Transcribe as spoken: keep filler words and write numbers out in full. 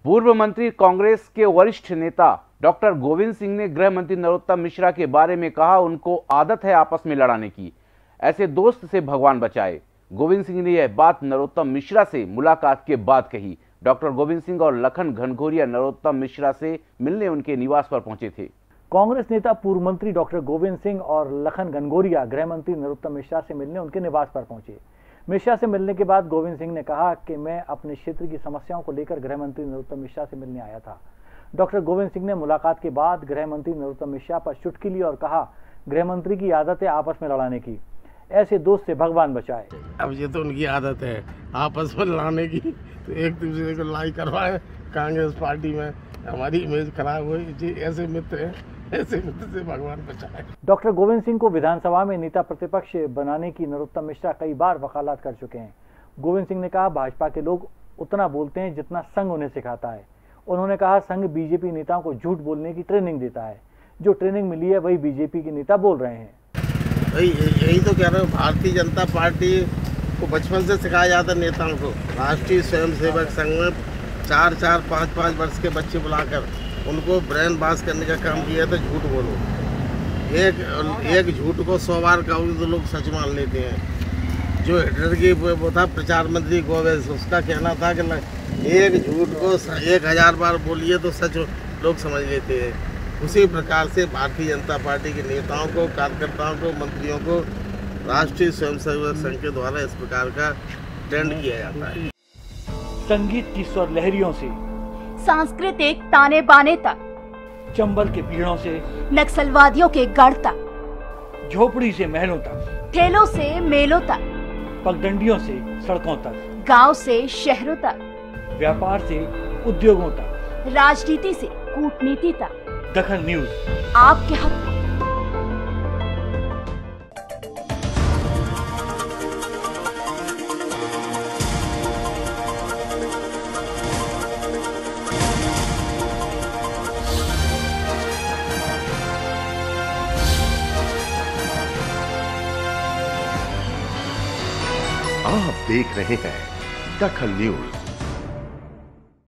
पूर्व मंत्री कांग्रेस के वरिष्ठ नेता डॉक्टर गोविंद सिंह ने गृह मंत्री नरोत्तम मिश्रा के बारे में कहा, उनको आदत है आपस में लड़ाने की, ऐसे दोस्त से भगवान बचाए। गोविंद सिंह ने यह बात नरोत्तम मिश्रा से मुलाकात के बाद कही। डॉक्टर गोविंद सिंह और लखन घनघोरिया नरोत्तम मिश्रा से मिलने उनके निवास पर पहुंचे थे। कांग्रेस नेता पूर्व मंत्री डॉक्टर गोविंद सिंह और लखन घनघोरिया गृह मंत्री नरोत्तम मिश्रा से मिलने उनके निवास पर पहुंचे। मिश्रा से मिलने के बाद गोविंद सिंह ने कहा कि मैं अपने क्षेत्र की समस्याओं को लेकर गृह मंत्री नरोत्तम मिश्रा से मिलने आया था। डॉक्टर गोविंद सिंह ने मुलाकात के बाद गृह मंत्री नरोत्तम मिश्रा पर चुटकी ली और कहा, गृह मंत्री की आदत है आपस में लड़ाने की, ऐसे दोस्त से भगवान बचाए। अब ये तो उनकी आदत है आपस में लड़ाने की, तो एक दूसरे को लड़ाई करवाए। कांग्रेस पार्टी में हमारी इमेज खराब हुई जी, ऐसे मित्र हैं, ऐसे मित्र से भगवान बचाए। डॉक्टर गोविंद सिंह को विधानसभा में नेता प्रतिपक्ष बनाने की नरोत्तम मिश्रा कई बार वकालत कर चुके हैं। गोविंद सिंह ने कहा, भाजपा के लोग उतना बोलते हैं जितना संघ उन्हें सिखाता है। उन्होंने कहा, संघ बीजेपी नेताओं को झूठ बोलने की ट्रेनिंग देता है, जो ट्रेनिंग मिली है वही बीजेपी के नेता बोल रहे हैं। भाई यही तो कह रहा हूँ, भारतीय जनता पार्टी को बचपन से सिखाया जाता है नेताओं को। राष्ट्रीय स्वयंसेवक संघ में चार चार पाँच पाँच वर्ष के बच्चे बुलाकर उनको ब्रेन वॉश करने का काम किया था, झूठ बोलो। एक एक झूठ को सौ बार कहोगे तो लोग सच मान लेते हैं। जो हिटलर की वो था प्रचार मंत्री गोवेल्स, उसका कहना था कि एक झूठ को एक हजार बार बोलिए तो सच लोग समझ लेते हैं। उसी प्रकार से भारतीय जनता पार्टी के नेताओं को, कार्यकर्ताओं को, मंत्रियों को राष्ट्रीय स्वयंसेवक संघ के द्वारा इस प्रकार का ट्रेंड किया जाता है। संगीत की स्वर लहरियों से सांस्कृतिक ताने बाने तक, चंबल के पीड़ों से नक्सलवादियों के गढ़ तक, झोपड़ी से महलों तक, ठेलों से मेलों तक, पगडंडियों से सड़कों तक, गांव से शहरों तक, व्यापार से उद्योगों तक, राजनीति से कूटनीति तक, दखल न्यूज आपके हक में। आप देख रहे हैं दखल न्यूज।